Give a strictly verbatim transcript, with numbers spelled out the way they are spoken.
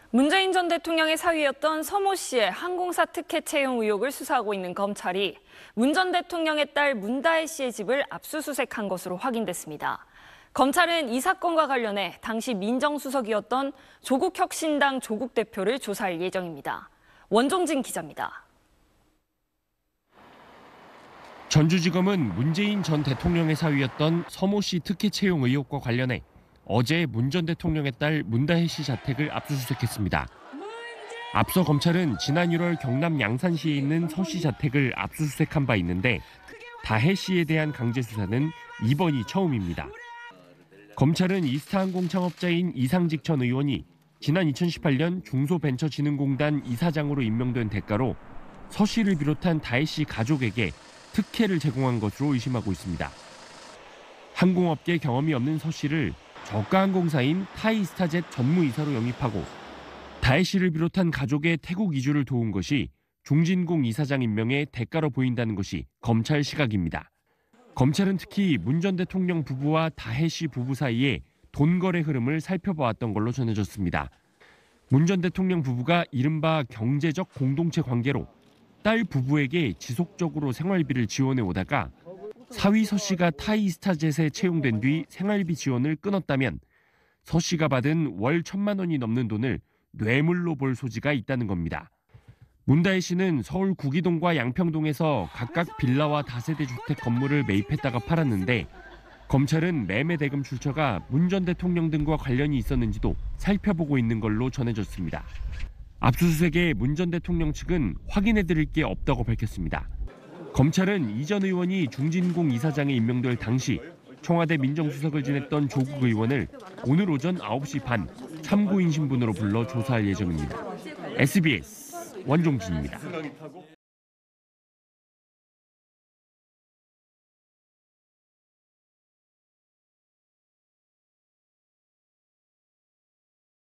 문재인 전 대통령의 사위였던 서모 씨의 항공사 특혜 채용 의혹을 수사하고 있는 검찰이 문 전 대통령의 딸 문다혜 씨의 집을 압수수색한 것으로 확인됐습니다. 검찰은 이 사건과 관련해 당시 민정수석이었던 조국혁신당 조국 대표를 조사할 예정입니다. 원종진 기자입니다. 전주지검은 문재인 전 대통령의 사위였던 서모 씨 특혜 채용 의혹과 관련해 어제 문 전 대통령의 딸 문다혜 씨 자택을 압수수색했습니다. 앞서 검찰은 지난 유월 경남 양산시에 있는 서 씨 자택을 압수수색한 바 있는데 다혜 씨에 대한 강제 수사는 이번이 처음입니다. 검찰은 이스타항공 창업자인 이상직 전 의원이 지난 이천십팔 년 중소벤처진흥공단 이사장으로 임명된 대가로 서 씨를 비롯한 다혜 씨 가족에게 특혜를 제공한 것으로 의심하고 있습니다. 항공업계 경험이 없는 서 씨를 저가 항공사인 타이스타젯 전무이사로 영입하고 다혜 씨를 비롯한 가족의 태국 이주를 도운 것이 중진공 이사장 임명의 대가로 보인다는 것이 검찰 시각입니다. 검찰은 특히 문 전 대통령 부부와 다혜 씨 부부 사이에 돈 거래 흐름을 살펴보았던 걸로 전해졌습니다. 문 전 대통령 부부가 이른바 경제적 공동체 관계로 딸 부부에게 지속적으로 생활비를 지원해 오다가 사위 서 씨가 타이스타젯에 채용된 뒤 생활비 지원을 끊었다면 서 씨가 받은 월 천만 원이 넘는 돈을 뇌물로 볼 소지가 있다는 겁니다. 문다혜 씨는 서울 구기동과 양평동에서 각각 빌라와 다세대 주택 건물을 매입했다가 팔았는데 검찰은 매매 대금 출처가 문 전 대통령 등과 관련이 있었는지도 살펴보고 있는 걸로 전해졌습니다. 압수수색에 문 전 대통령 측은 확인해드릴 게 없다고 밝혔습니다. 검찰은 이 전 의원이 중진공 이사장에 임명될 당시 청와대 민정수석을 지냈던 조국 의원을 오늘 오전 아홉 시 반 참고인 신분으로 불러 조사할 예정입니다. 에스비에스 원종진입니다.